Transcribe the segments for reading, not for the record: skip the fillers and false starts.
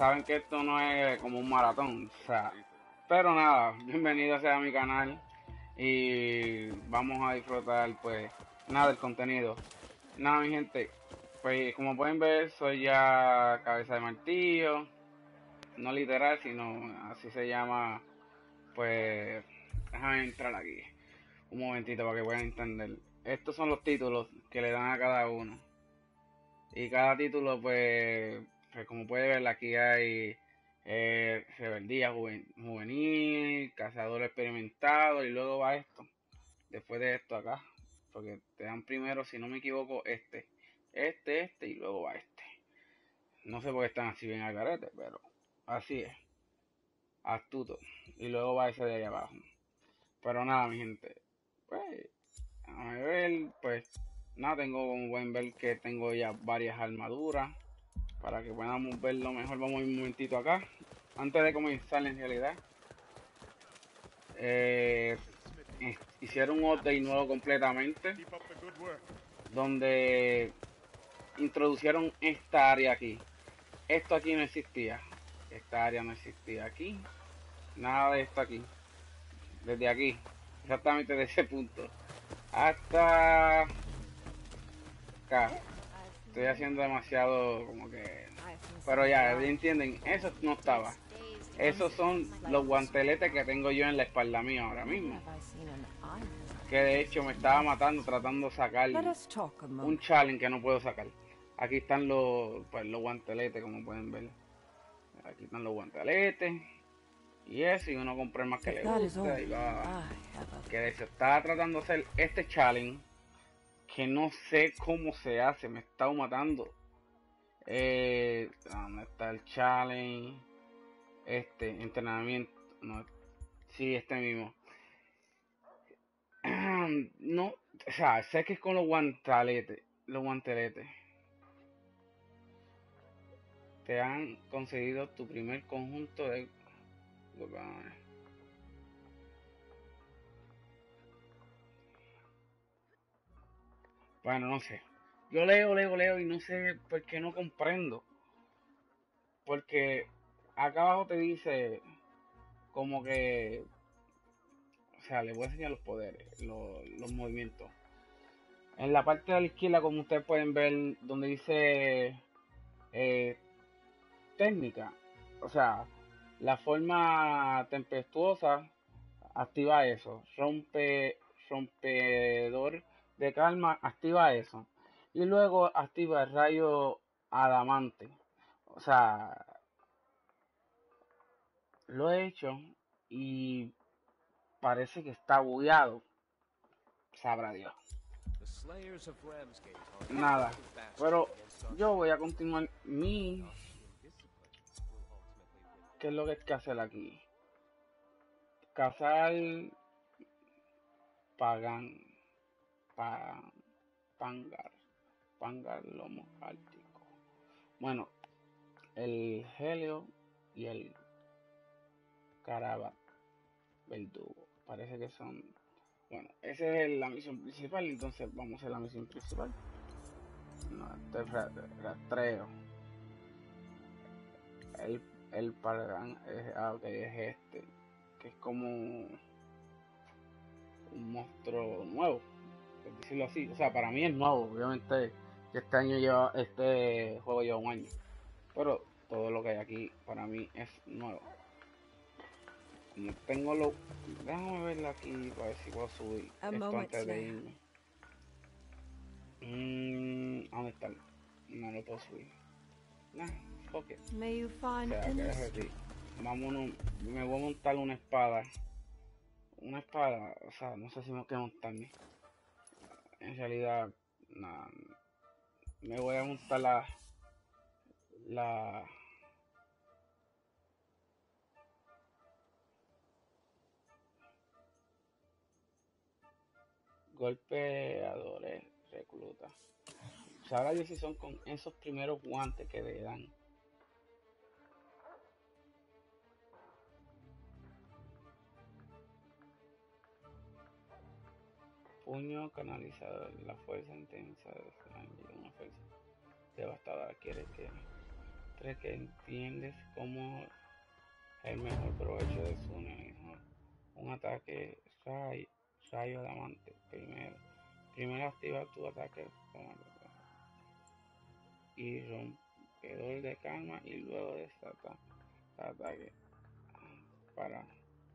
saben que esto no es como un maratón, o sea, pero nada, bienvenido sea a mi canal y vamos a disfrutar pues nada del contenido. Nada mi gente, pues como pueden ver soy ya cabeza de martillo, no literal sino así se llama, pues déjame entrar aquí un momentito para que puedan entender. Estos son los títulos que le dan a cada uno. Y cada título, pues como puede ver, aquí hay Rebeldía Juvenil, Cazador Experimentado, y luego va esto. Después de esto acá, porque te dan primero, si no me equivoco, este, y luego va este. No sé por qué están así bien al garete, pero así es. Astuto. Y luego va ese de ahí abajo. Pero nada, mi gente. Pues, a ver, pues, nada, tengo, como pueden ver, que tengo ya varias armaduras. Para que podamos verlo mejor, vamos un momentito acá. Antes de comenzar, en realidad, eh, hicieron un update nuevo completamente, donde introducieron esta área aquí. Esto aquí no existía. Esta área no existía aquí. Nada de esto aquí. Desde aquí. Exactamente de ese punto. Hasta acá. Estoy haciendo demasiado como que... Pero ya entienden, eso no estaba. Esos son los guanteletes que tengo yo en la espalda mía ahora mismo. Que de hecho me estaba matando tratando de sacar un challenge que no puedo sacar. Aquí están los guanteletes, como pueden ver. Aquí están los guanteletes. Y eso, y uno compra el más que le gusta. Y va. Que de hecho estaba tratando de hacer este challenge. Que no sé cómo se hace, me estaba matando. ¿Dónde está el challenge? Entrenamiento. No, sí, este mismo. No, o sea, sé que es con los guantaletes. Los guanteletes. Te han concedido tu primer conjunto de... Bueno, no sé. Yo leo y no sé por qué no comprendo. Porque acá abajo te dice como que... O sea, le voy a enseñar los poderes, los movimientos. En la parte de la izquierda, como ustedes pueden ver, donde dice eh, técnica, o sea, la forma tempestuosa, activa eso. Rompedor de calma, activa eso. Y luego activa el rayo adamante. O sea, lo he hecho y parece que está bugueado. Sabrá Dios. Nada, pero yo voy a continuar mi... ¿Qué es lo que hay que hacer aquí? Cazar pagan, pa, pangar, pangar lomo ártico. Bueno, el helio y el carabat verdugo. Parece que son... Bueno, esa es la misión principal, entonces vamos a hacer la misión principal. No, este es rastreo. El Pargan es, okay, es este, que es como un monstruo nuevo, por decirlo así. O sea, para mí es nuevo, obviamente que este año lleva, este juego lleva un año. Pero todo lo que hay aquí para mí es nuevo. Como tengo lo... Déjame verla aquí para ver si puedo subir esto antes de irme. ¿Dónde está? No lo puedo subir. Nah, fuck it. O sea, que es así. Vámonos, me voy a montar una espada. Una espada, o sea, no sé si me quiero montarme. En realidad, nada, me voy a montar la golpeadores recluta. Sabrá Dios si son con esos primeros guantes que le dan. Puño canalizador, la fuerza intensa de una fuerza devastadora quiere que cree que entiendes cómo el mejor provecho de su enemigo. Un ataque rayo diamante. Primero activa tu ataque y rompedor de calma y luego desata ataque. Para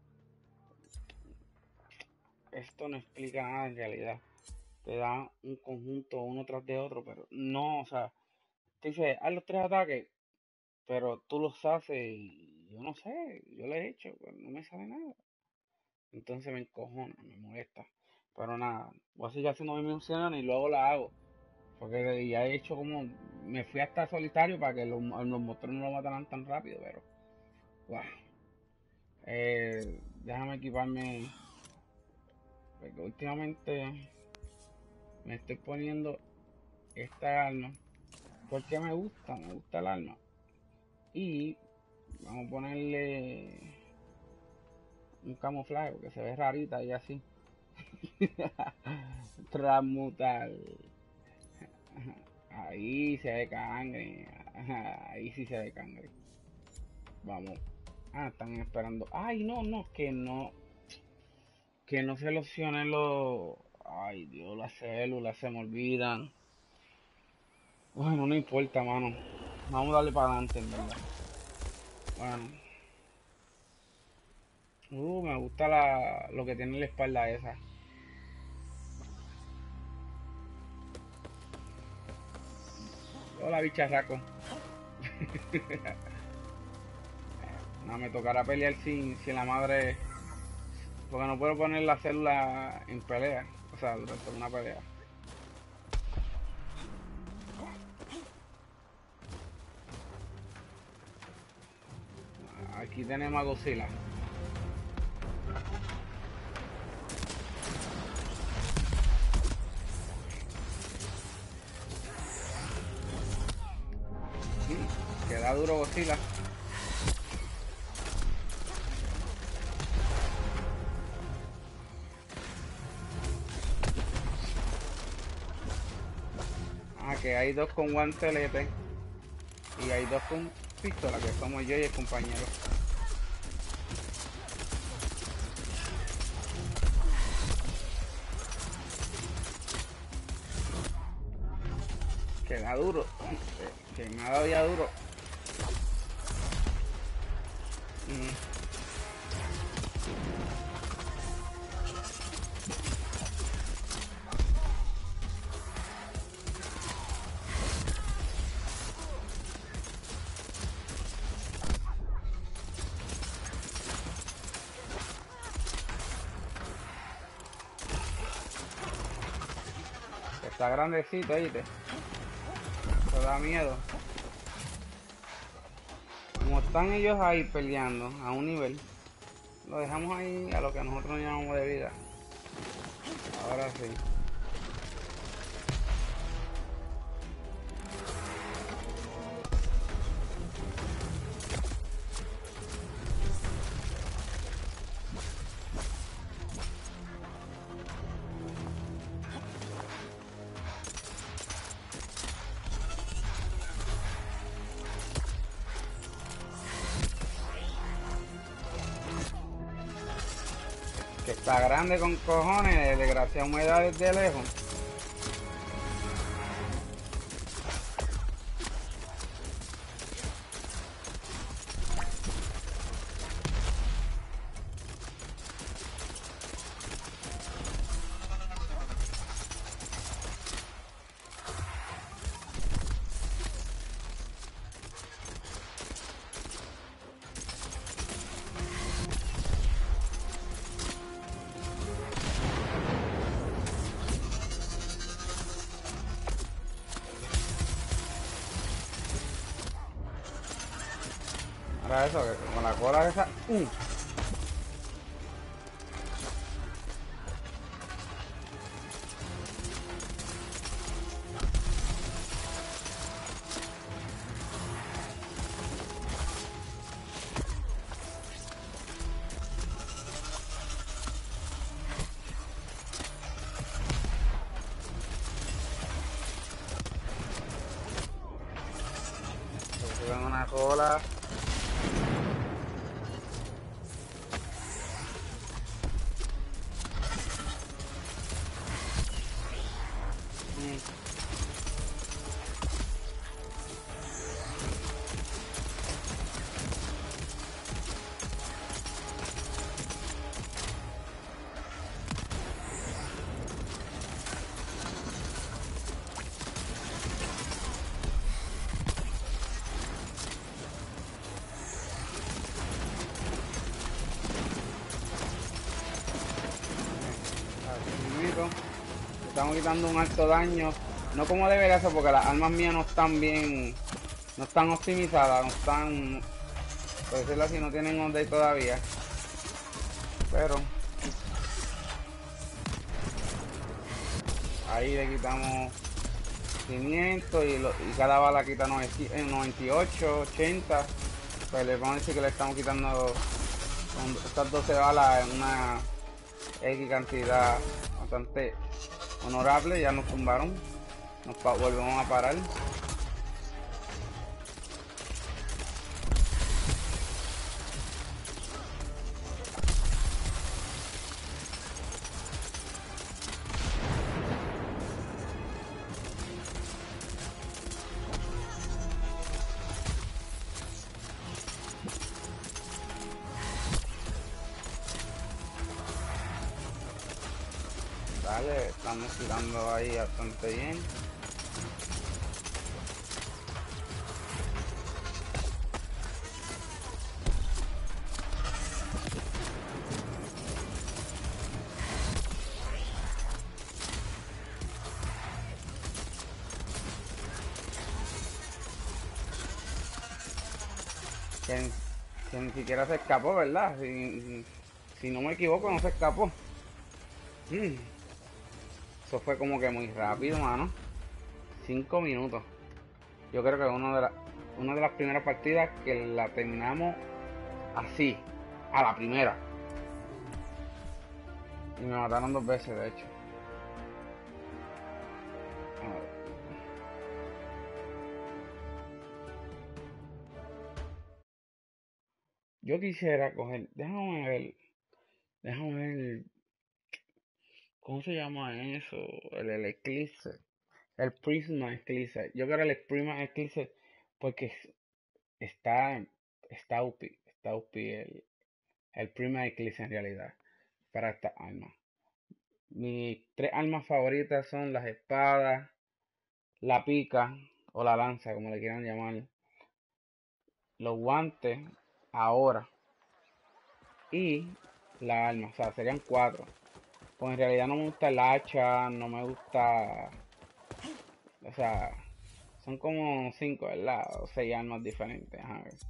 esto no explica nada en realidad. Te da un conjunto uno tras de otro, pero no, o sea, te dice, haz los 3 ataques, pero tú los haces y yo no sé, yo lo he hecho, pero no me sale nada. Entonces me encojona, me molesta. Pero nada, voy a seguir haciendo mis misiones y luego la hago. Porque ya he hecho como, me fui hasta solitario para que los monstruos no lo mataran tan rápido, pero, wow. Déjame equiparme, porque últimamente me estoy poniendo esta arma, porque me gusta el arma. Y vamos a ponerle un camuflaje, porque se ve rarita y así. Transmutar. Ahí se ve cangre. Ahí sí se ve cangre. Vamos. Están esperando. Ay, no, que no. Que no seleccionen los. Ay, Dios, las células se me olvidan. Bueno, no importa, mano. Vamos a darle para adelante, en verdad. Bueno. Me gusta lo que tiene la espalda esa. Hola, bicharraco. No, me tocará pelear sin la madre. Porque no puedo poner la célula en pelea. O sea, durante una pelea. Aquí tenemos a Godzilla. Queda duro Godzilla. Que hay 2 con guantelete y hay 2 con pistola, que somos yo y el compañero. Queda duro, que me ha dado ya duro. Está grandecito, ¿viste? Eso da miedo. Como están ellos ahí peleando a un nivel, lo dejamos ahí a lo que nosotros llamamos de vida. Ahora sí. Que está grande con cojones, desgraciado me da desde lejos. Ahora eso, que con la cola esa. Una Hola. Estamos quitando un alto daño. No como debería ser porque las armas mías no están bien. No están optimizadas. No están. Por decirlo así, no tienen update todavía. Pero. Ahí le quitamos 500 y cada bala quita 98, 80. Pues le vamos a decir que le estamos quitando con estas 12 balas en una X cantidad bastante honorable. Ya nos tumbaron. Volvemos a parar. Vale, estamos tirando ahí bastante bien. Que ni siquiera se escapó, ¿verdad? Si no me equivoco, no se escapó. Eso fue como que muy rápido, mano. 5 minutos. Yo creo que una de las primeras partidas que la terminamos así, a la primera. Y me mataron 2 veces, de hecho. A ver. Yo quisiera coger, déjame ver, ¿cómo se llama eso? El Eclipse, el Prisma Eclipse. Yo quiero el Prisma Eclipse porque está, está UP el Prisma Eclipse en realidad, para esta arma. Mis 3 armas favoritas son las espadas, la pica o la lanza, como le quieran llamar, los guantes, ahora, y la arma. O sea, serían 4. Pues en realidad no me gusta el hacha, no me gusta. O sea, son como 5, ¿verdad? O 6 armas diferentes. A ver.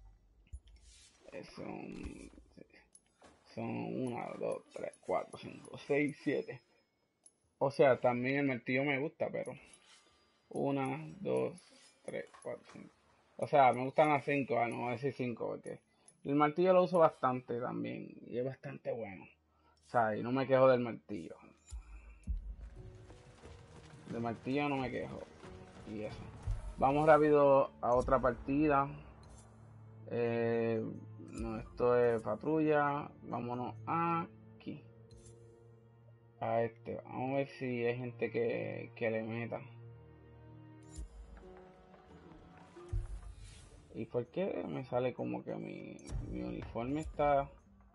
Son 1, 2, 3, 4, 5, 6, 7. O sea, también el martillo me gusta, pero 1, 2, 3, 4, 5. O sea, me gustan las 5, no voy a decir 5 porque el martillo lo uso bastante también y es bastante bueno. O sea, y no me quejo del martillo. Del martillo no me quejo. Y eso. Vamos rápido a otra partida. No, esto es patrulla. Vámonos aquí. A este. Vamos a ver si hay gente que le meta. ¿Y por qué me sale como que mi uniforme está?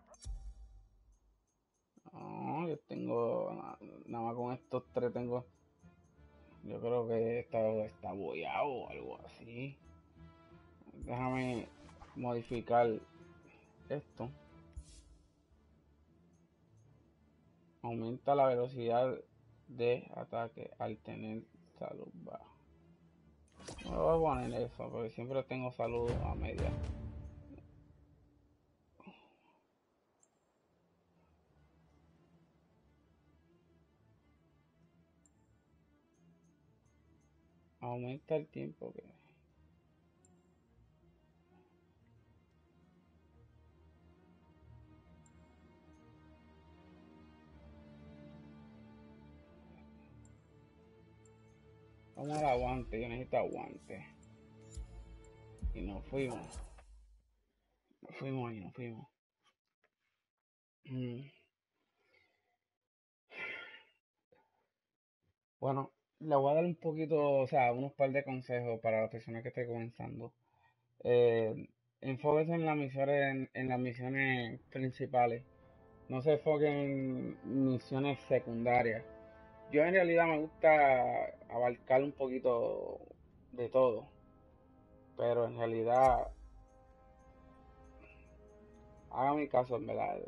No, yo tengo. Nada más con estos 3 tengo. Yo creo que está boyado o algo así. Déjame modificar esto. Aumenta la velocidad de ataque al tener salud baja. No voy a poner eso porque siempre tengo salud a media. Aumenta el tiempo que. Vamos al aguante, yo necesito aguante. Y nos fuimos. Nos fuimos y nos fuimos. Mm, Bueno, le voy a dar un poquito, o sea, unos par de consejos para las personas que estén comenzando. Eh, Enfóquese en las misiones, en las misiones principales. No se enfoquen en misiones secundarias. Yo en realidad me gusta abarcar un poquito de todo, pero en realidad, haga mi caso, en verdad,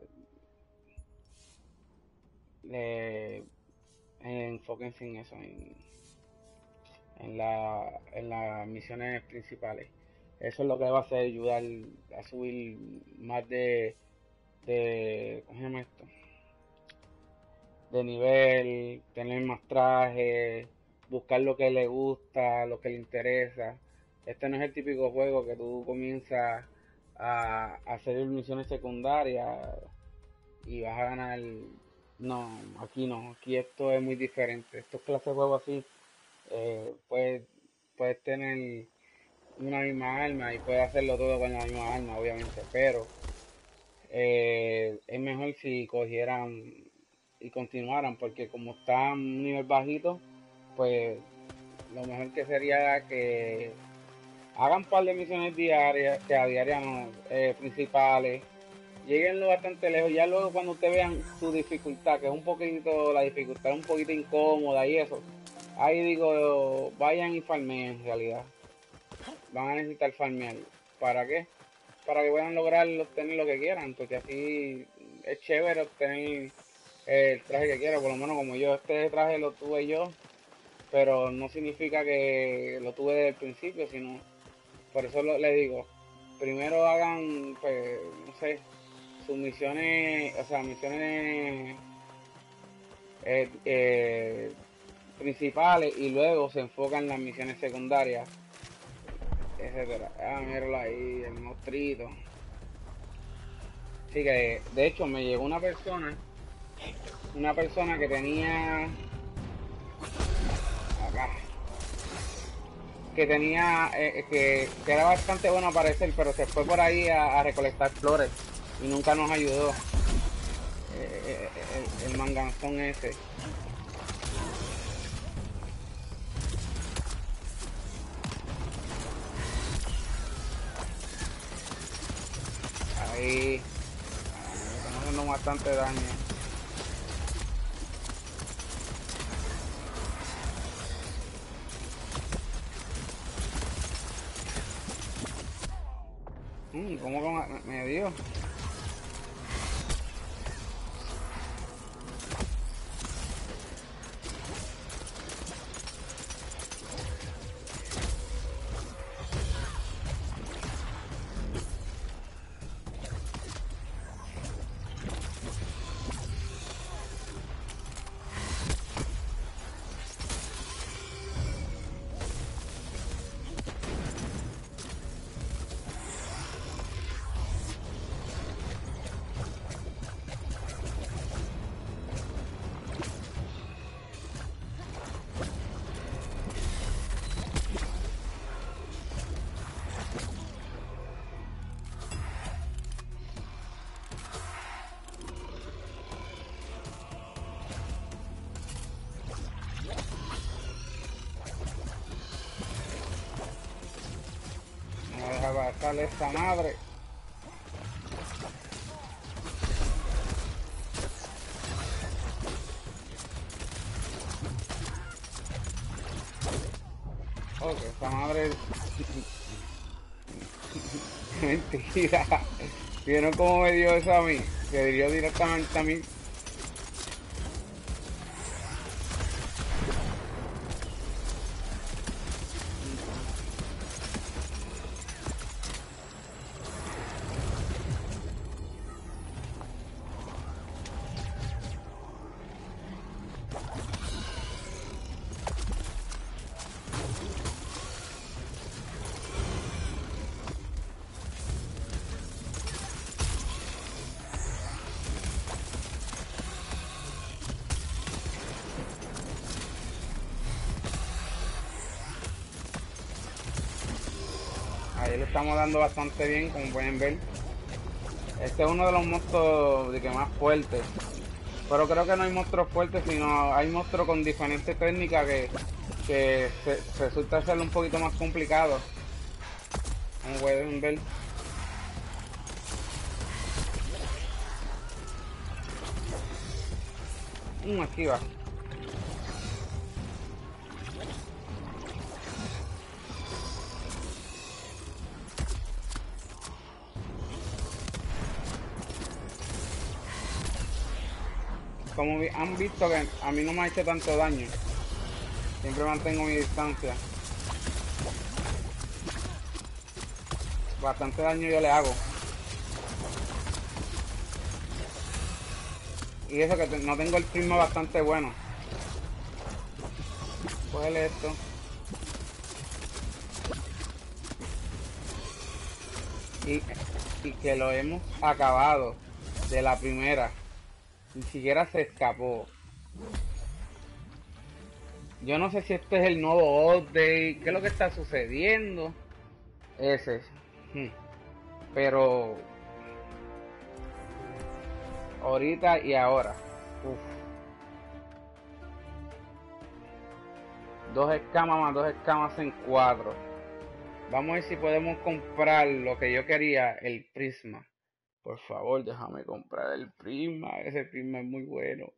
le, enfóquense en eso, en las misiones principales. Eso es lo que va a hacer ayudar a subir más ¿cómo se llama esto? De nivel, tener más trajes, buscar lo que le gusta, lo que le interesa. Este no es el típico juego que tú comienzas a hacer misiones secundarias y vas a ganar. No, aquí no, aquí esto es muy diferente. Estos clases de juegos así, puedes, puedes tener una misma arma y puedes hacerlo todo con la misma arma, obviamente, pero es mejor si cogieran y continuaran, porque como está a un nivel bajito, pues lo mejor que sería que hagan un par de misiones diarias, que a diarias no, principales, lleguen bastante lejos, ya luego cuando ustedes vean su dificultad, que es un poquito, la dificultad es un poquito incómoda y eso, ahí digo, vayan y farmeen en realidad, van a necesitar farmear. ¿Para qué? Para que puedan lograr obtener lo que quieran, porque así es chévere obtener el traje que quieran, por lo menos como yo, este traje lo tuve yo, pero no significa que lo tuve desde el principio, sino, por eso le digo, primero hagan, pues, no sé, sus misiones, o sea, misiones eh, eh, principales y luego se enfocan en las misiones secundarias, etcétera. Ah, míralo ahí, el monstruito. Sí que, de hecho, me llegó una persona que tenía, acá, que tenía, que era bastante bueno a parecer, pero se fue por ahí a recolectar flores y nunca nos ayudó. El manganzón ese. Ahí, estamos haciendo bastante daño. ¿Cómo que me dio? Me deja pasarle esta madre. Ok, esta madre. Mentira. ¿Vieron cómo me dio eso a mí? Que dio directamente a mí. le estamos dando bastante bien, como pueden ver. Este es uno de los monstruos de que más fuertes. Pero creo que no hay monstruos fuertes, sino hay monstruos con diferentes técnicas que resulta ser un poquito más complicado. Como pueden ver. Aquí va. Como han visto que a mí no me ha hecho tanto daño. Siempre mantengo mi distancia. Bastante daño yo le hago. Y eso que no tengo el prisma bastante bueno. Cógele esto. Y que lo hemos acabado de la primera. Ni siquiera se escapó. Yo no sé si este es el nuevo update. ¿Qué es lo que está sucediendo? Ese. Pero ahorita y ahora. Uf. Dos escamas más dos escamas en cuatro. Vamos a ver si podemos comprar lo que yo quería, el prisma. Por favor, déjame comprar el prisma. Ese prisma es muy bueno.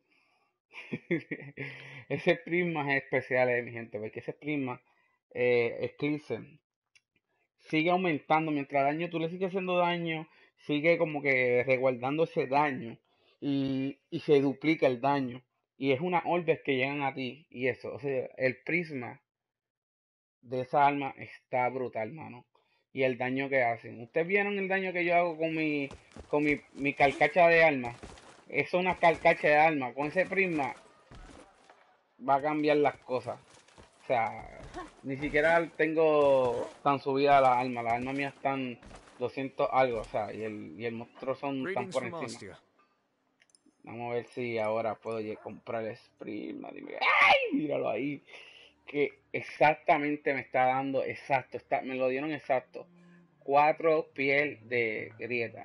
Ese prisma es especial, mi gente, porque ese prisma Eclipse sigue aumentando. Mientras daño tú le sigues haciendo daño, sigue como que resguardando ese daño y se duplica el daño. Y es unas orbes que llegan a ti y eso. O sea, el prisma de esa arma está brutal, mano. Y el daño que hacen. ¿Ustedes vieron el daño que yo hago con mi carcacha de arma? Es una carcacha de arma. Con ese prisma va a cambiar las cosas. O sea, ni siquiera tengo tan subida la arma. Las armas mías están 200 algo. O sea, y el monstruo son tan por encima. Vamos a ver si ahora puedo comprar el prisma. ¡Ay! Míralo ahí. Que exactamente me está dando, exacto, me lo dieron exacto. 4 piel de grieta.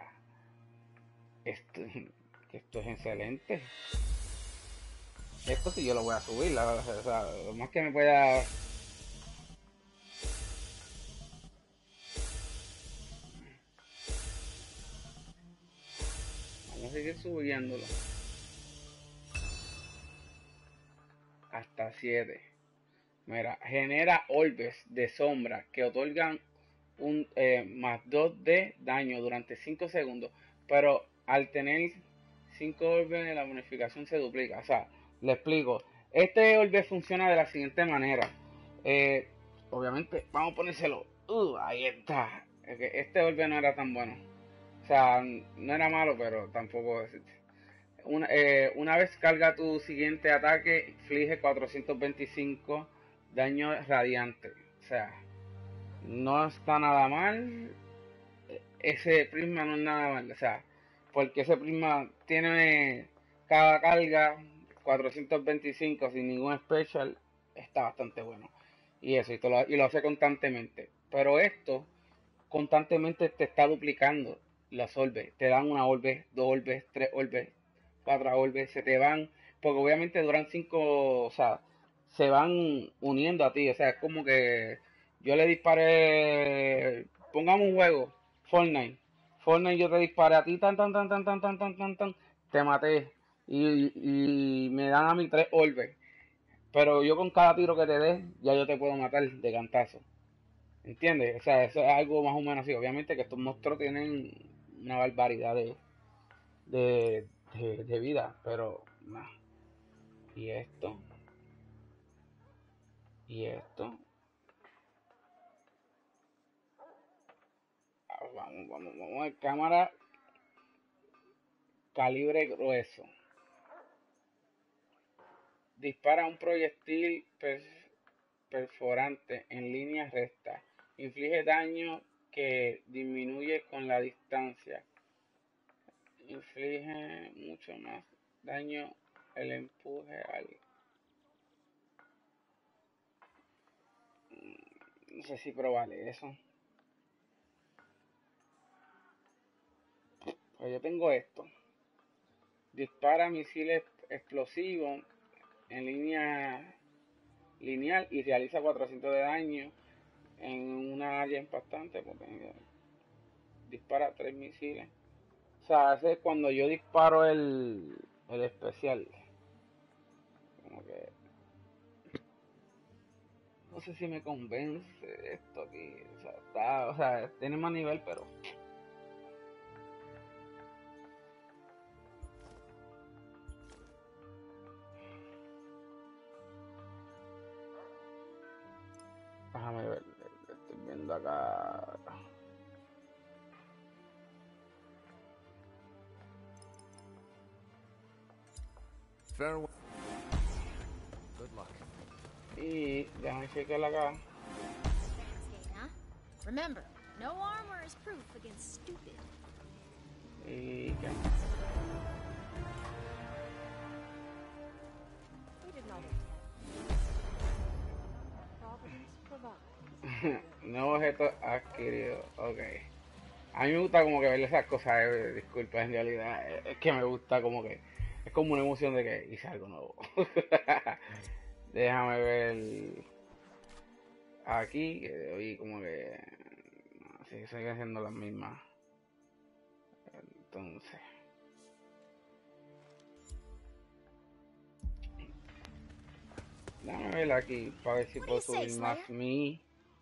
Esto es excelente. Esto sí yo lo voy a subir, o sea, lo más que me pueda. Vamos a seguir subiéndolo. Hasta 7. Mira, genera orbes de sombra que otorgan un más 2 de daño durante 5 segundos. Pero al tener 5 orbes la bonificación se duplica. O sea, le explico. Este orbe funciona de la siguiente manera. Obviamente, vamos a ponérselo. Ahí está. Este orbe no era tan bueno. O sea, no era malo, pero tampoco. Una vez carga tu siguiente ataque, inflige 425 daño radiante. O sea, no está nada mal. Ese prisma no es nada mal. O sea, porque ese prisma tiene cada carga 425 sin ningún special. Está bastante bueno. Y eso, y lo hace constantemente. Pero esto constantemente te está duplicando las orbes. Te dan una orbe, dos orbes, tres orbes, cuatro orbes. Se te van, porque obviamente duran 5, o sea, se van uniendo a ti. O sea, es como que yo le disparé, pongamos un juego, Fortnite. Fortnite yo te disparé a ti, tan, tan, tan, tan, tan, tan, tan, tan, tan, te maté. Y me dan a mí tres orbes. Pero yo con cada tiro que te dé, ya yo te puedo matar de cantazo. ¿Entiendes? O sea, eso es algo más o menos así. Obviamente que estos monstruos tienen una barbaridad de vida, pero nah. Y esto, y esto. Vamos a cámara calibre grueso. Dispara un proyectil perforante en línea recta. Inflige daño que disminuye con la distancia. Inflige mucho más daño el empuje al. No sé si probarle eso. Pues yo tengo esto. Dispara misiles explosivos en línea lineal y realiza 400 de daño en una área impactante. Dispara 3 misiles. O sea, ese es cuando yo disparo el especial. Como que no sé si me convence esto aquí. O sea, está, o sea, tiene más nivel, pero déjame ver. Estoy viendo acá. Farewell. Good luck. Y déjame chequear acá. Huh? Remember, no armor is proof against stupid. Y qué We did not Providence provides. nuevo objeto adquirido. Ok. A mí me gusta como que ver esas cosas. Disculpa, en realidad. Es que me gusta como que. Es como una emoción de que hice algo nuevo. Déjame ver. Aquí. Que hoy como que. No, sí, siguen siendo las mismas. Entonces. Déjame ver aquí. Para ver si What do puedo you say, subir más Slayer? mi.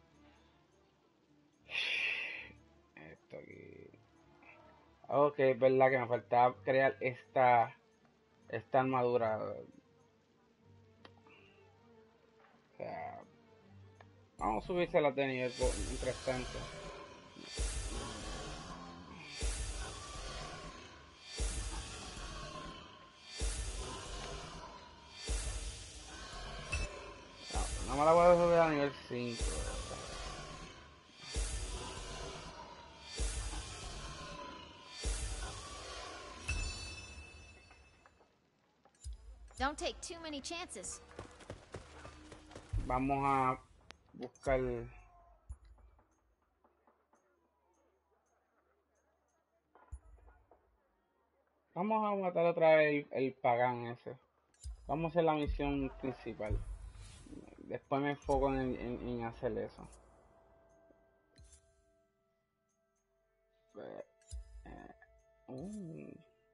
Esto aquí. Ok, es verdad que me faltaba crear esta armadura. O sea, vamos a subirse las de nivel mientras tanto. No me la voy a subir a nivel 5. Don't take too many chances. Vamos a buscar. Vamos a matar otra vez el pagán ese. Vamos a hacer la misión principal. Después me enfoco en hacer eso. Uh,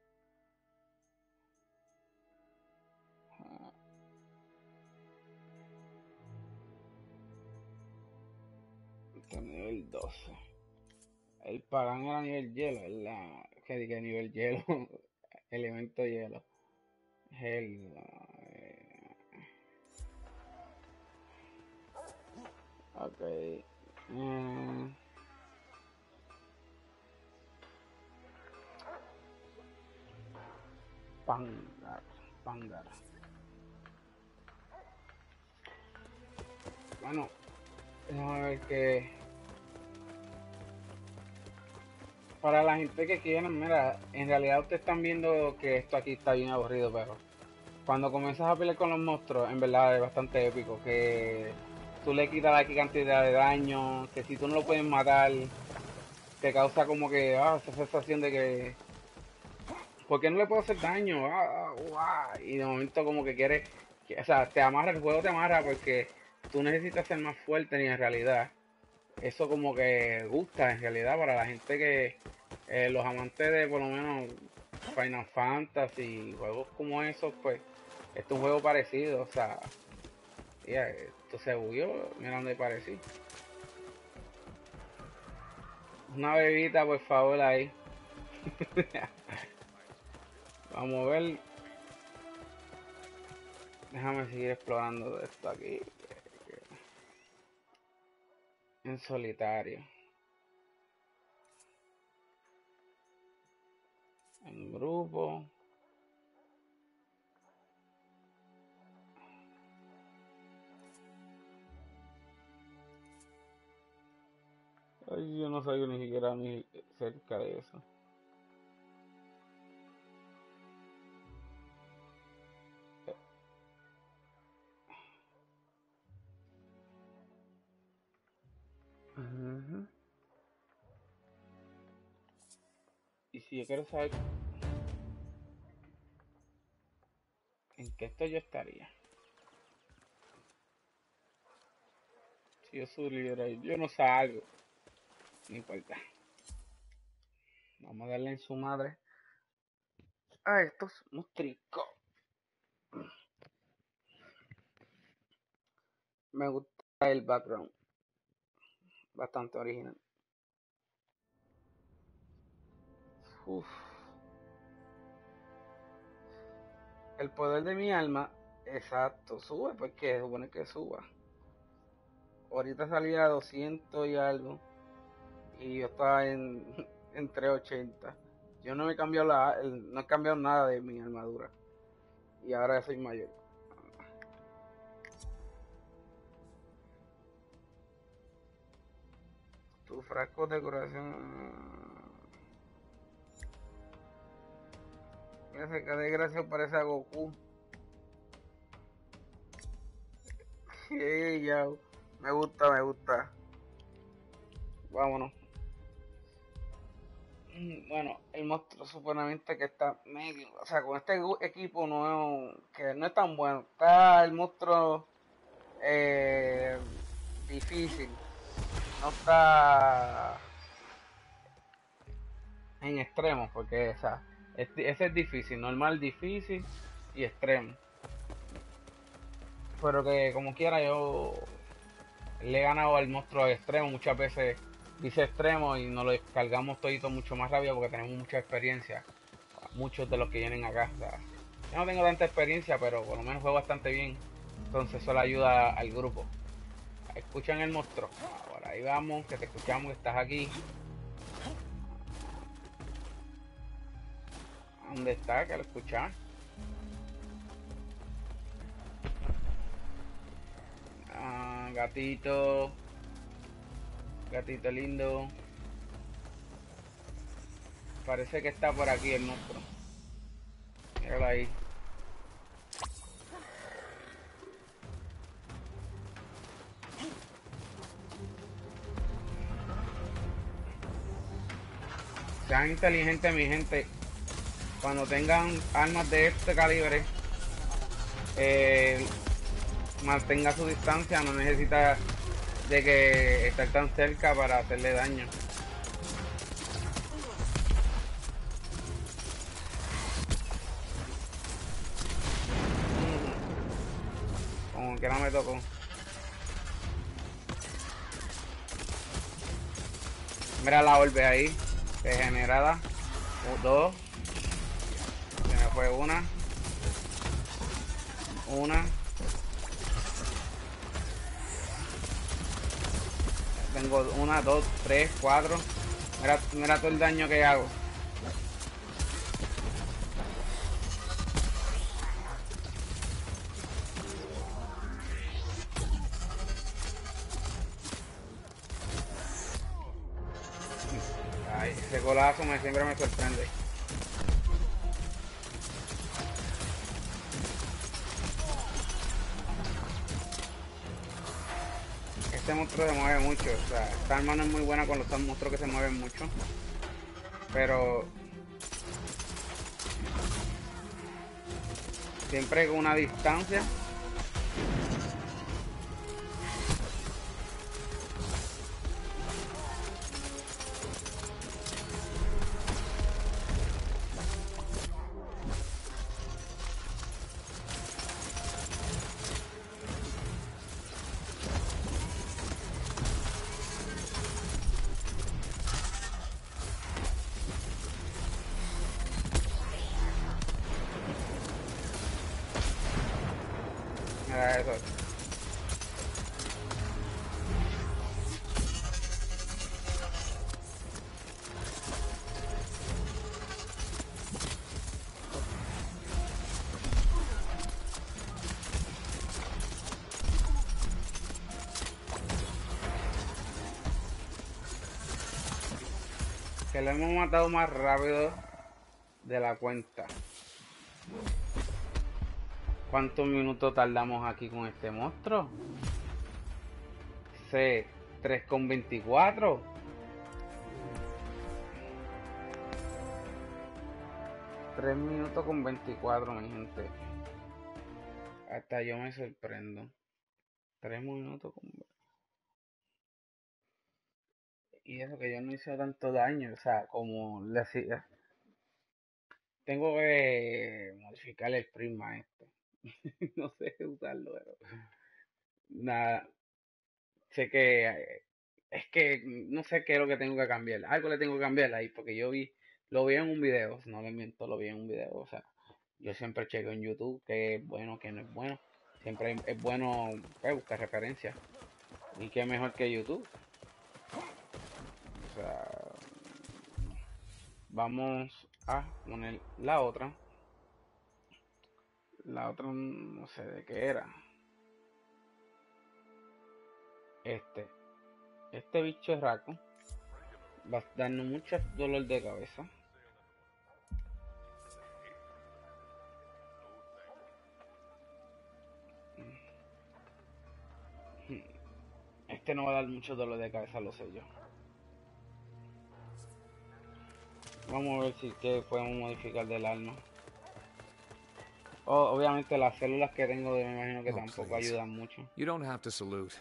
nivel 12. El pagán era nivel hielo, ¿verdad? Que diga nivel hielo. Elemento hielo. El. Ok. Pangar. Pangar. Bueno, déjame ver que. Para la gente que quiera, mira, en realidad ustedes están viendo que esto aquí está bien aburrido, pero cuando comienzas a pelear con los monstruos, en verdad es bastante épico. Que tú le quitas la cantidad de daño, que si tú no lo puedes matar, te causa como que esa sensación de que ¿por qué no le puedo hacer daño? Y de momento como que quieres, o sea, te amarra, el juego te amarra porque tú necesitas ser más fuerte y en realidad eso como que gusta en realidad para la gente que los amantes de por lo menos Final Fantasy, juegos como esos, pues este es un juego parecido, o sea, ya, esto se bugueó, mira dónde parecí. Una bebita, por favor, ahí. Vamos a ver. Déjame seguir explorando esto aquí. En solitario. En grupo. Ay, yo no salgo ni siquiera ni cerca de eso. Y si yo quiero saber en qué esto yo estaría. Si yo soy líder, yo no salgo. No importa. Vamos a darle en su madre a estos monstruos. Me gusta el background. Bastante original. Uf. El poder de mi alma, exacto, sube porque se supone que suba. Ahorita salía a 200 y algo. Y yo estaba en 380. Yo no me he cambiado no he cambiado nada de mi armadura. Y ahora ya soy mayor. Tu frasco de curación. Mira, ese que desgraciado parece a Goku. Ya. Me gusta, me gusta. Vámonos. Bueno, el monstruo supuestamente que está medio, o sea, con este equipo nuevo, que no es tan bueno. Está el monstruo difícil. No está en extremo, porque o sea, ese es difícil, normal, difícil y extremo. Pero que como quiera yo le he ganado al monstruo extremo. Muchas veces dice extremo y nos lo descargamos todito mucho más rápido porque tenemos mucha experiencia. Muchos de los que vienen acá. O sea, yo no tengo tanta experiencia, pero por lo menos juego bastante bien. Entonces eso le ayuda al grupo. Escuchan el monstruo. Ahora ahí vamos, que te escuchamos, que estás aquí. ¿Dónde está? Que lo escuchan. Gatito. Gatito lindo. Parece que está por aquí el monstruo. Míralo ahí. Sean inteligentes, mi gente. Cuando tengan armas de este calibre, mantenga su distancia. No necesita de que estar tan cerca para hacerle daño. Como que no me tocó. Mira la orbe ahí, regenerada. 2. Se me fue una. Tengo 1, 2, 3, 4. Mira todo el daño que hago. Ay, ese golazo siempre me sorprende. Este monstruo se mueve mucho, o sea, esta arma no es muy buena con los monstruos que se mueven mucho, pero siempre con una distancia. Mira eso. Que lo hemos matado más rápido de la cuenta. ¿Cuántos minutos tardamos aquí con este monstruo? 3,24. 3 minutos con 24, mi gente. Hasta yo me sorprendo. 3 minutos con... Y eso que yo no hice tanto daño, o sea, como le hacía. Tengo que modificar el prisma este. No sé usarlo, pero nada. Sé que es que no sé qué es lo que tengo que cambiar. Algo le tengo que cambiar ahí, porque lo vi en un video, no le miento, lo vi en un video. O sea, yo siempre checo en YouTube qué es bueno, qué no es bueno. Siempre es bueno pues, buscar referencias. Y qué mejor que YouTube. O sea, vamos a poner la otra. La otra no sé de qué era. Este. Este bicho raco va a darnos mucho dolor de cabeza. Este no va a dar mucho dolor de cabeza, lo sé yo. Vamos a ver si que podemos modificar del alma. Oh, obviamente las células que tengo me imagino que Oh, tampoco please. ayudan mucho. You don't have to salute.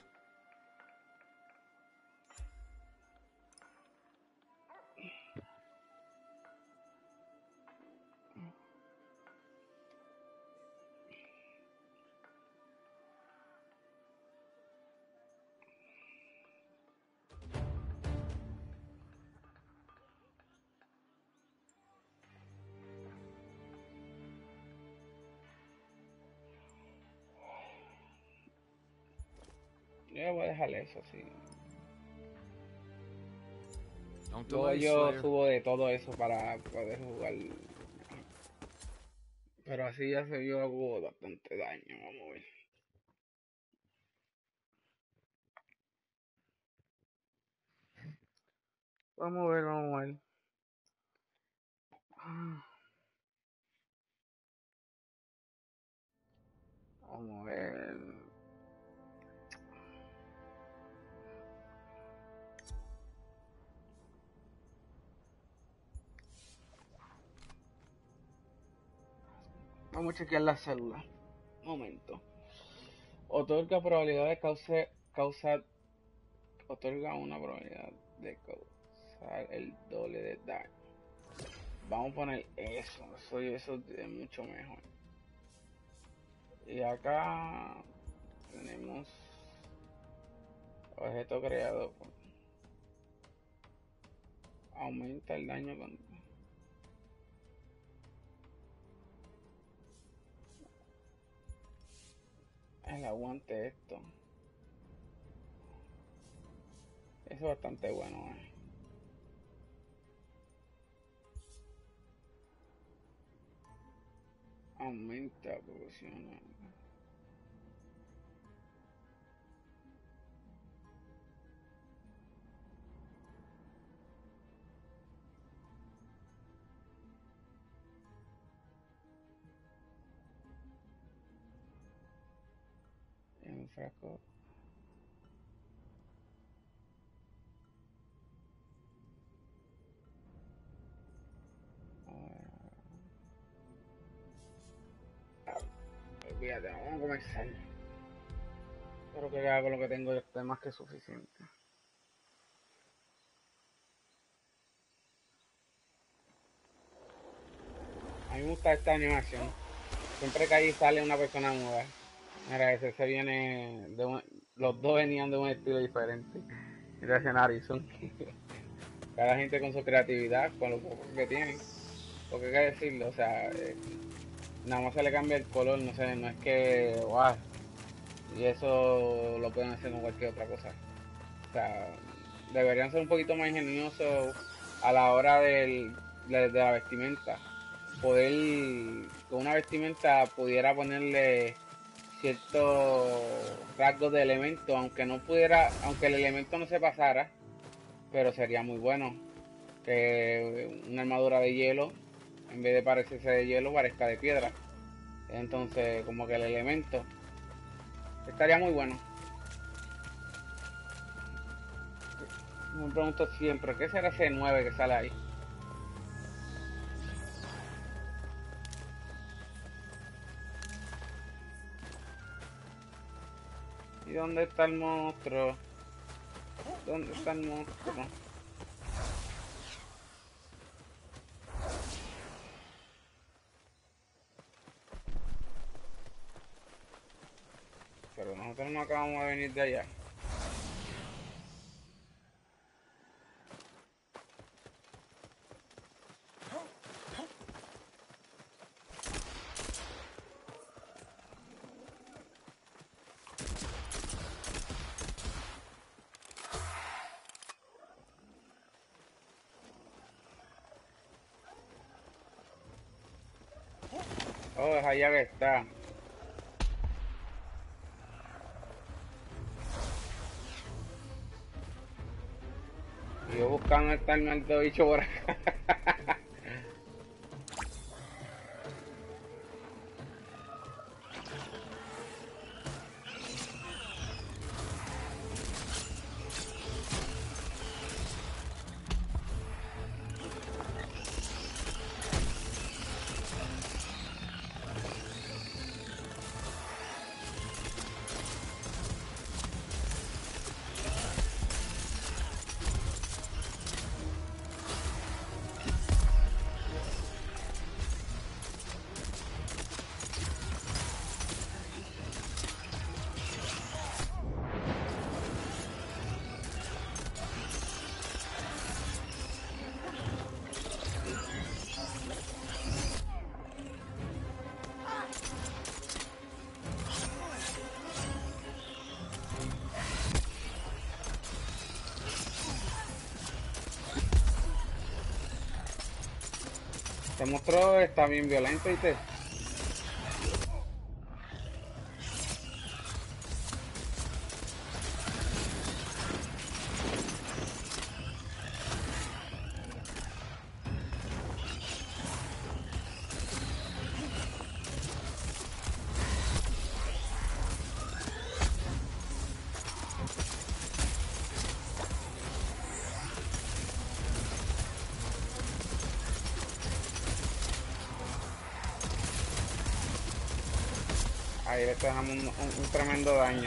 Yo voy a dejar eso así. Don't Luego delay, yo Slayer. subo de todo eso para poder jugar. Pero así ya se vio algo bastante daño. Vamos a ver. Vamos a ver, vamos a ver. Vamos a ver. Vamos a chequear las células. Momento. Otorga probabilidad de causar. Otorga una probabilidad de causar el doble de daño. Vamos a poner eso. Eso es mucho mejor. Y acá tenemos objeto creado. Aumenta el daño con el aguante esto. Eso es bastante bueno, Aumenta, proporciona. Un frasco. Olvídate, vamos a comenzar. Espero que ya con lo que tengo esté más que suficiente. A mí me gusta esta animación. Siempre que ahí sale una persona nueva. Mira, ese se viene de los dos venían de un estilo diferente. Mira ese Harrison. Cada gente con su creatividad, con lo poco que tienen. Porque hay que decirlo, o sea, nada más se le cambia el color, no sé, no es que, wow, y eso lo pueden hacer con cualquier otra cosa. O sea, deberían ser un poquito más ingeniosos a la hora de la vestimenta. Poder, con una vestimenta pudiera ponerle ciertos rasgos de elemento, aunque no pudiera, aunque el elemento no se pasara, pero sería muy bueno que una armadura de hielo, en vez de parecerse de hielo, parezca de piedra. Entonces, como que el elemento estaría muy bueno. Me pregunto siempre, ¿qué será ese 9 que sale ahí? ¿Y dónde está el monstruo? ¿Dónde está el monstruo? Pero nosotros no acabamos de venir de allá. Oh, es allá que está. Y yo buscando el maldito bicho por acá. Este monstruo está bien violento, ¿viste? Ahí le dejamos un tremendo daño.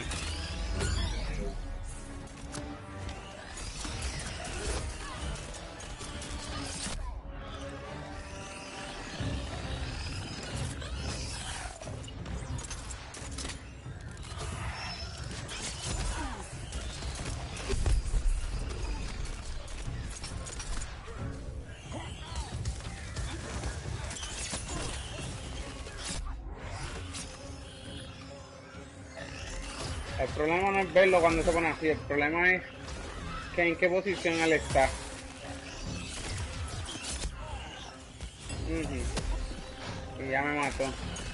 El problema no es verlo cuando se pone así, el problema es que en qué posición él está. Y ya me mató.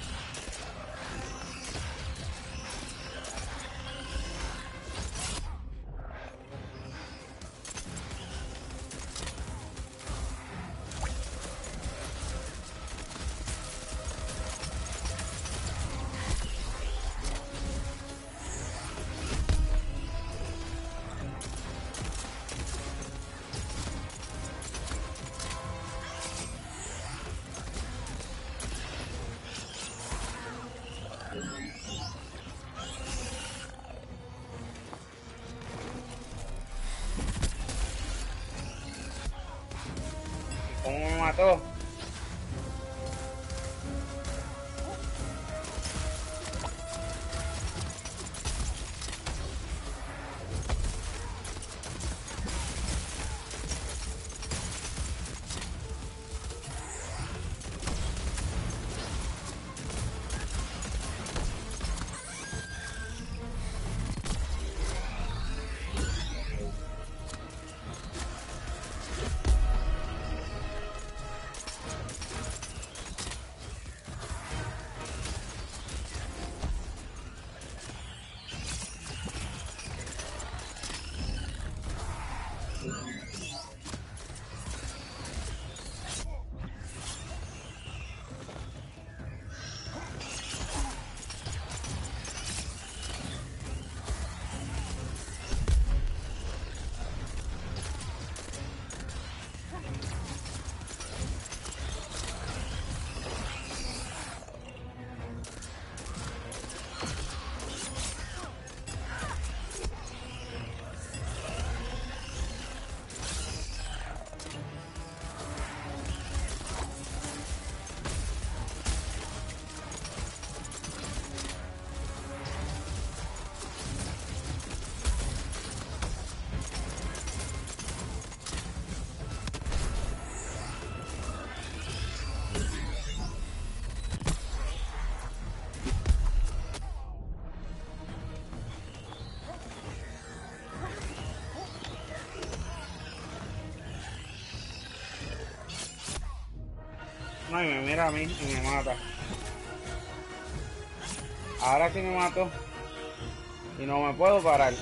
¿Cómo me mató? No, y me mira a mí y me mata. Ahora sí me mató. Y no me puedo parar.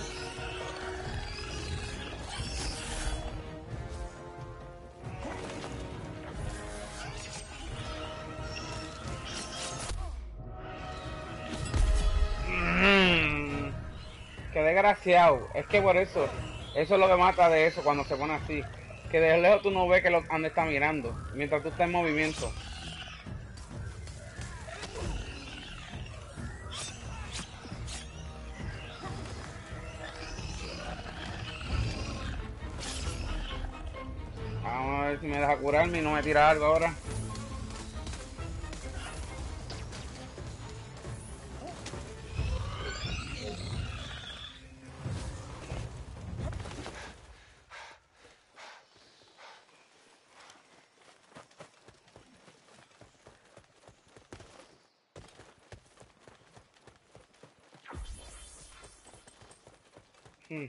Mm, Qué desgraciado. Es que por eso. Eso es lo que mata de eso cuando se pone así. Que de lejos tú no ves que lo donde está mirando. Mientras tú estás en movimiento. Vamos a ver si me deja curarme y no me tira algo ahora. Hmm.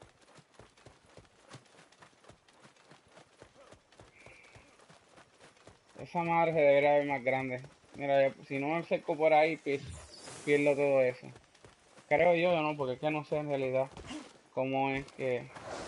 Esa madre se debería ver más grande. Mira, si no me acerco por ahí, pierdo todo eso. Creo yo, ¿no? Porque es que no sé en realidad cómo es que...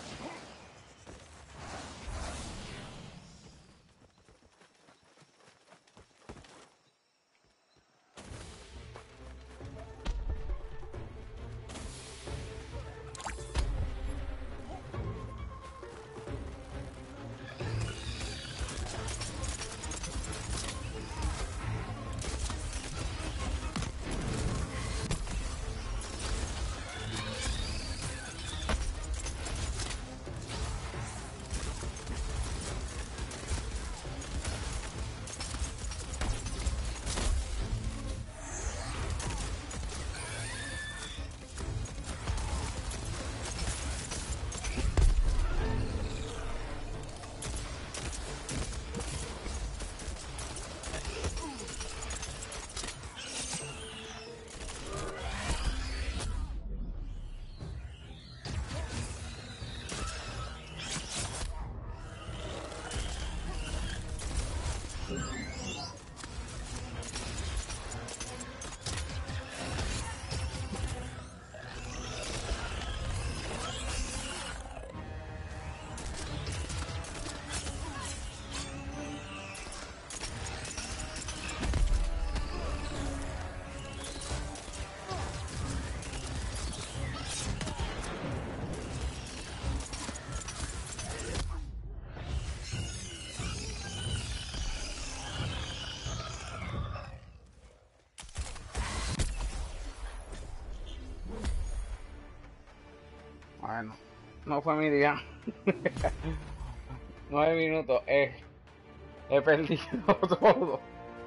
Bueno, no fue mi día. 9 minutos, he perdido todo.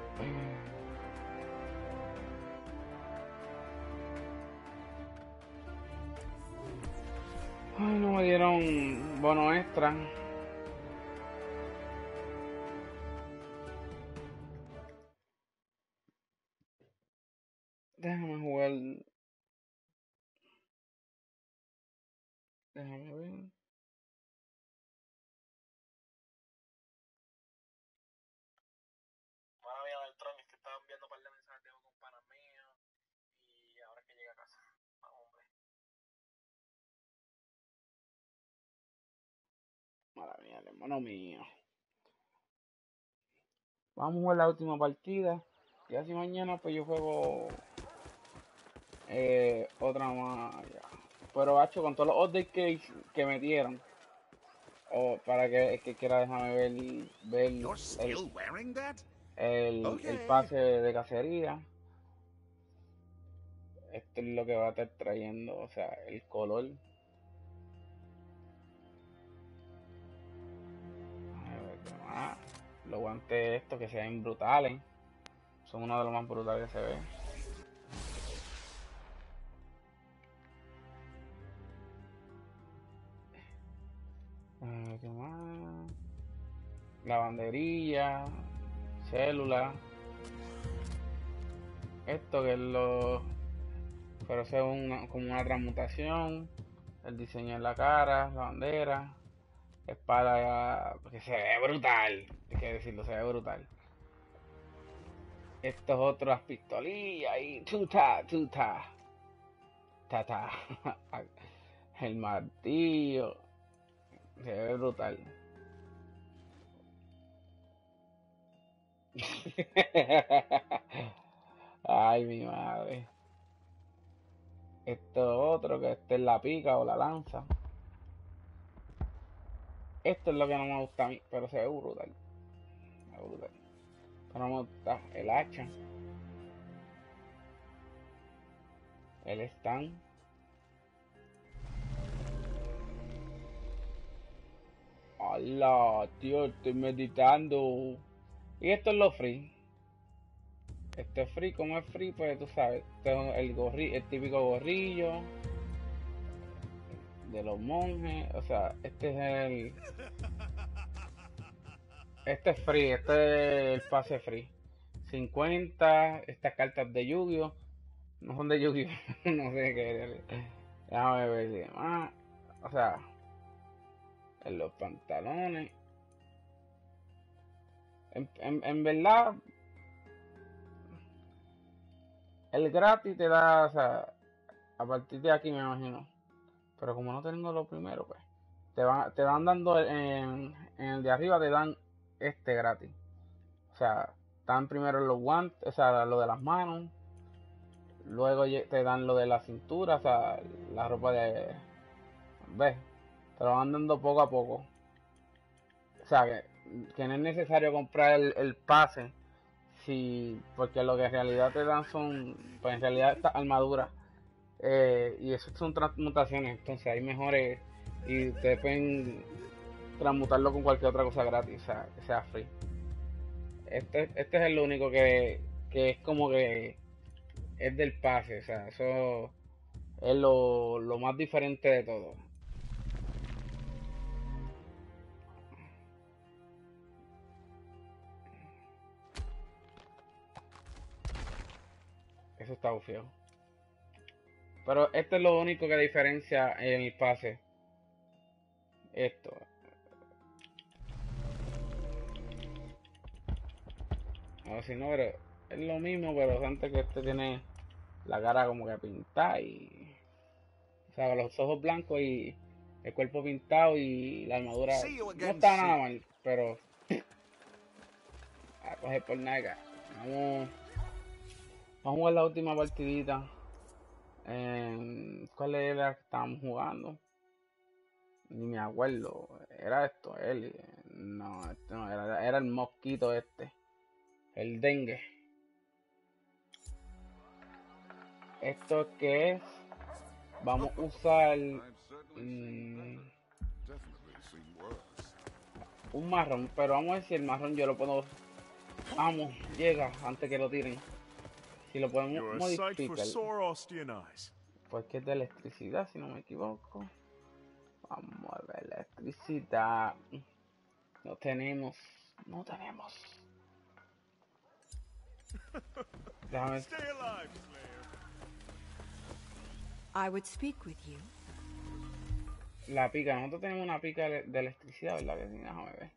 Ay, no me dieron bono extra. Déjame jugar. Déjame ver. Mala mía del tron, es que estaba enviando un par de mensajes de con panas míos y ahora es que llega a casa. Ah, hombre. Mala mía, hermano mío. Vamos a jugar la última partida. Y así mañana pues yo juego otra más. Ya. Pero hacho con todos los updates que metieron. O para que el que quiera déjame ver You're still wearing that? el Okay. pase de cacería. Esto es lo que va a estar trayendo, o sea, el color. A ver, ¿qué más? Los guantes estos que se ven brutales. Son uno de los más brutales que se ve. A ver, ¿qué más? Lavandería, célula. Esto que es lo... Pero eso es como una transmutación. El diseño en la cara, la bandera. Espada que se ve brutal. Hay que decirlo, se ve brutal. Estos otros pistolillas y tuta, tuta, tata. El martillo. Se ve brutal. Ay, mi madre. Esto otro que este es la pica o la lanza. Esto es lo que no me gusta a mí, pero se ve brutal. Se ve brutal. Pero no me gusta el hacha. El stand. Hola, tío, estoy meditando. Y esto es lo free. Este es free, como es free, pues tú sabes. El típico gorrillo de los monjes. O sea, este es Este es free, este es el pase free. 50, estas cartas de Yu-Gi-Oh! No son de Yu-Gi-Oh! No sé qué. Déjame ver si más. O sea, en los pantalones. En verdad, el gratis te da, o sea, a partir de aquí me imagino. Pero como no tengo lo primero, pues, te van dando en el de arriba, te dan este gratis. O sea, están primero los guantes, o sea, lo de las manos. Luego te dan lo de la cintura, o sea, la ropa de... ¿Ves? Te lo van dando poco a poco. O sea, que no es necesario comprar el pase. Sí, porque lo que en realidad te dan son, pues en realidad estas armaduras. Y eso son transmutaciones. Entonces hay mejores y ustedes pueden transmutarlo con cualquier otra cosa gratis, o sea, que sea free. Este es el único que es como que es del pase, o sea, eso es lo más diferente de todo. Eso está feo. Pero esto es lo único que diferencia en el pase. Esto. O si no, pero es lo mismo, pero antes que este tiene la cara como que pintada y... O sea, los ojos blancos y el cuerpo pintado y la armadura no está nada mal, pero... A coger por nada. Vamos a jugar la última partidita. ¿Cuál era la que estábamos jugando? Ni me acuerdo. Era esto, él. No, este no era el mosquito este. El dengue. ¿Esto qué es? Vamos a usar un marrón, pero vamos a ver si el marrón yo lo puedo... Vamos, llega antes que lo tiren. Si lo podemos modificar. Pues que es de electricidad, si no me equivoco. Vamos a ver, electricidad. No tenemos. Déjame. I would speak with you. La pica, nosotros tenemos una pica de electricidad, ¿verdad? Que sí, déjame ver.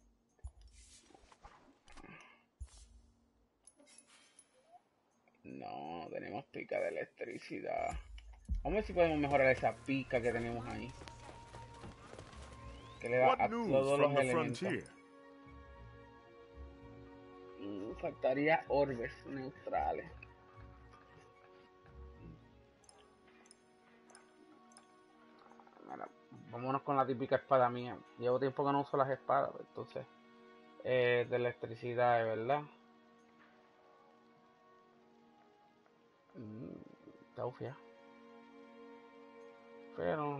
No, tenemos pica de electricidad. Vamos a ver si podemos mejorar esa pica que tenemos ahí. Que le da a todos los elementos. Faltaría orbes neutrales. Mira, vámonos con la típica espada mía. Llevo tiempo que no uso las espadas, entonces de electricidad, ¿verdad? Está ufia. Pero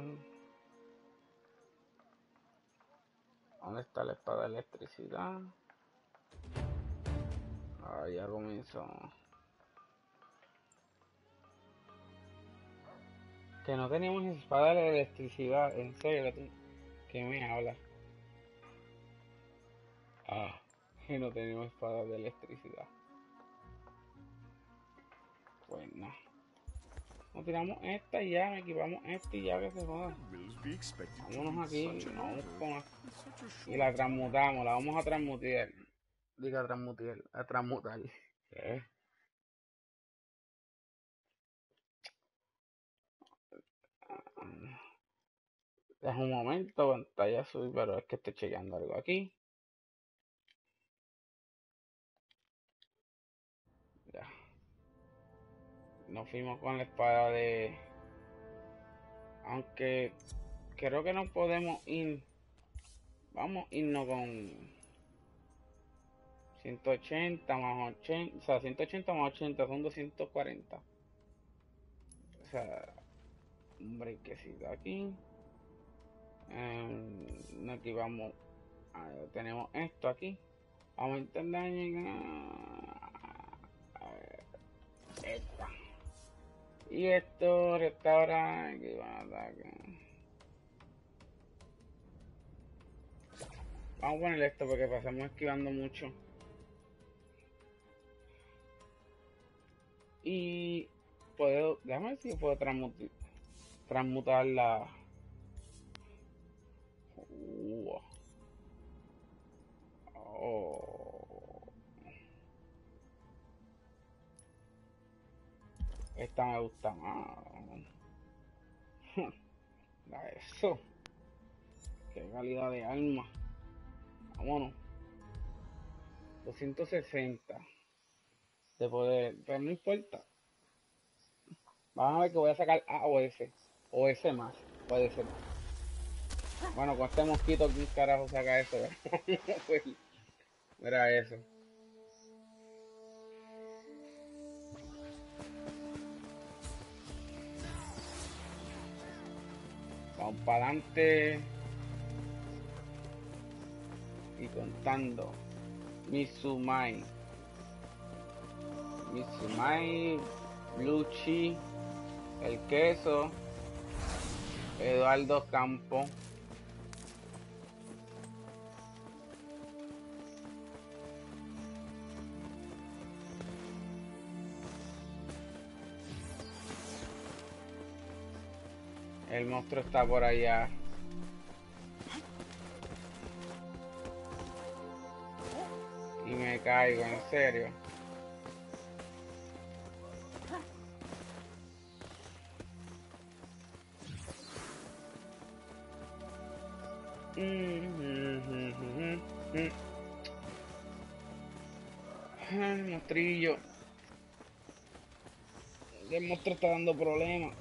¿dónde está la espada de electricidad? Ah, ya comenzó. Que no teníamos espada de electricidad, en serio, ¿qué me habla? Ah, que no tenemos espada de electricidad. Pues nada. Nos tiramos esta y ya, me equipamos esta y ya que se joda. Vámonos aquí, vamos con... Y la transmutamos, la vamos a transmutar. Diga transmutar, a transmutar. ¿Qué? Es un momento, pantalla azul, pero es que estoy chequeando algo aquí. Ya. Nos fuimos con la espada de... Aunque creo que no podemos ir. Vamos a irnos con 180 más 80. O sea, 180 más 80 son 240. O sea, un brequecito aquí. Aquí vamos. Tenemos esto aquí. Aumenta el daño. A ver, esta. Y esto restaura. Aquí van a atacar. Vamos a poner esto porque pasamos esquivando mucho. Y puedo. Déjame ver si puedo transmutar la. Oh. Esta me gusta más. Da eso. Qué calidad de arma. Vámonos. 260 de poder. Pero no importa. Vamos a ver que voy a sacar A o S. O S más. Puede ser. Bueno, con este mosquito, ¿quién carajo saca eso? Pues, mira eso. Vamos para adelante. Y contando. Mizumai, Blue Chi, el queso, Eduardo Campo. El monstruo está por allá. Y me caigo, en serio. El monstrillo. El monstruo está dando problemas.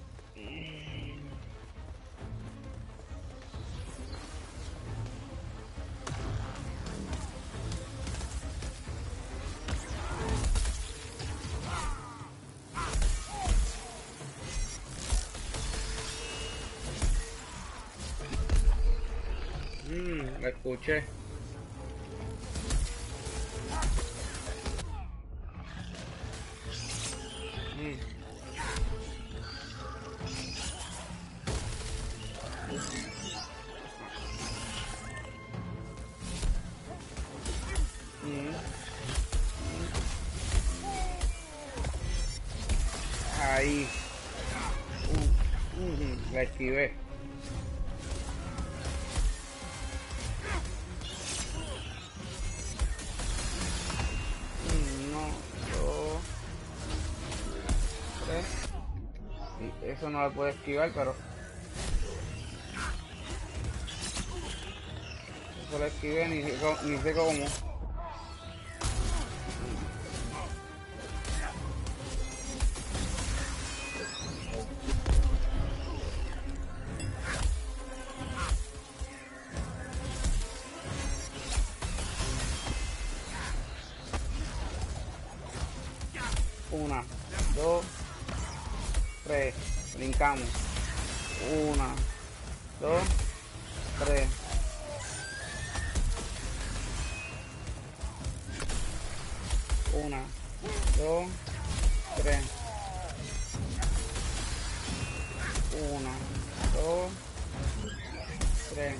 Lo escuché. Ahí. La esquivé. Eso no lo puedo esquivar, pero eso lo esquivé ni sé cómo. Una, dos, tres, brincamos. Una, dos, tres. Una, dos, tres. Una, dos, tres.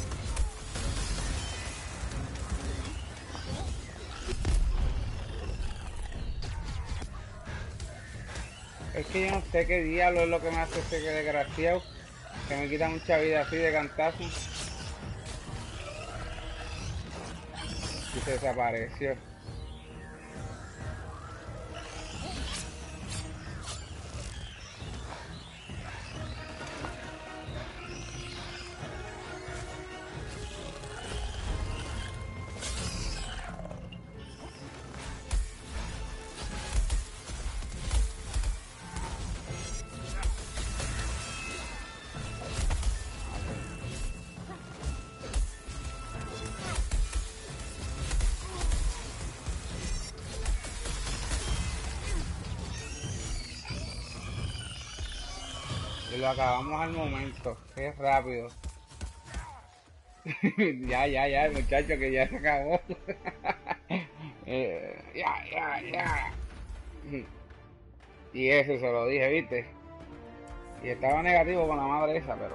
Es que yo no sé qué diablo es lo que me hace este desgraciado, que me quita mucha vida así de cantazo. Y se desapareció. Y lo acabamos al momento. Qué rápido. ya, muchacho, que ya se acabó. Ya. Y eso se lo dije, ¿viste? Y estaba negativo con la madre esa, pero...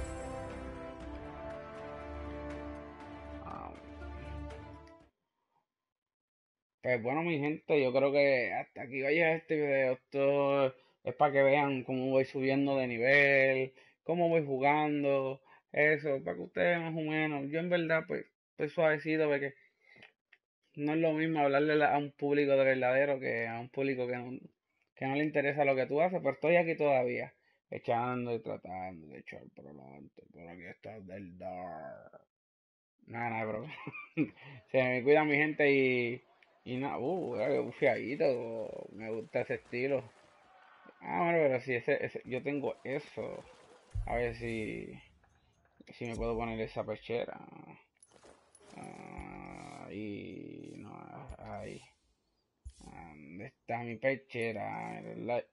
Pues bueno, mi gente, yo creo que hasta aquí va a llegar este video. Esto es para que vean cómo voy subiendo de nivel, cómo voy jugando, eso, para que ustedes más o menos. Yo en verdad, pues, estoy suavecito porque no es lo mismo hablarle a un público de verdadero que a un público que no le interesa lo que tú haces, pero estoy aquí todavía, echando y tratando de echar por adelante. Por aquí está del Dark. Nada, bro. Se me cuida mi gente y nada, un fiadito, me gusta ese estilo. Ah, bueno, pero si yo tengo eso. A ver si me puedo poner esa pechera. Y no, ahí. ¿Dónde está mi pechera?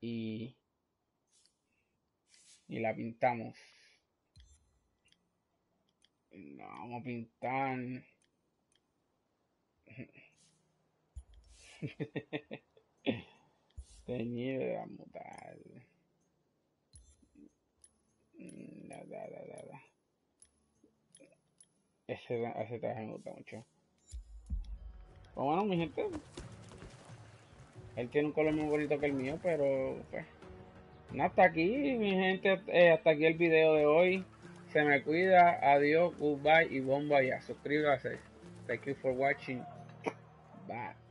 Y la pintamos. La vamos a pintar. Teñido de mutar. Ese traje me gusta mucho. Pues bueno, mi gente. Él tiene un color muy bonito que el mío, pero pues. Nada, hasta aquí, mi gente. Hasta aquí el video de hoy. Se me cuida. Adiós, goodbye y bomba ya. Suscríbase. Thank you for watching. Bye.